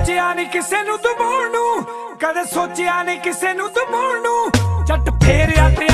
सोचिया नहीं किसे नू दबाउण नू, कदे सोचिया नहीं किसे नू दबाउण नू। जट फेरिया ते